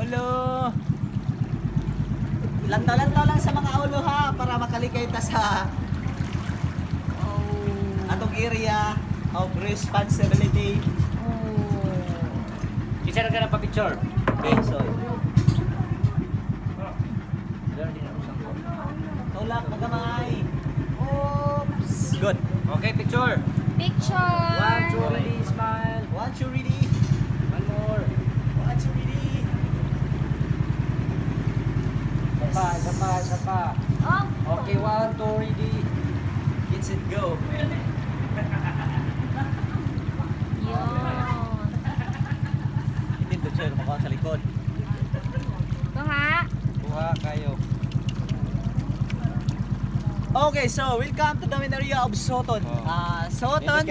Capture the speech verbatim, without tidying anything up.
Ulo. Lantaw-lantaw lang sa mga ulo ha para makalikay ta sa Oh. atong area of responsibility. Oh. Isa na ka na pa-picture. Okay, so tulak magamay. Oops. Good. Okay, picture. Picture. One, two, ready, smile. One, two, ready. One more. One, two, ready. Isa pa, isa pa, isa pa. Oh. Okay, one, two, ready. Kids and go. Yun. Hindi to siya lumakawang sa likod. Ito ha. Kuha kayo. Okay, so welcome to the main area of Soton. Oh. Ah, Soton.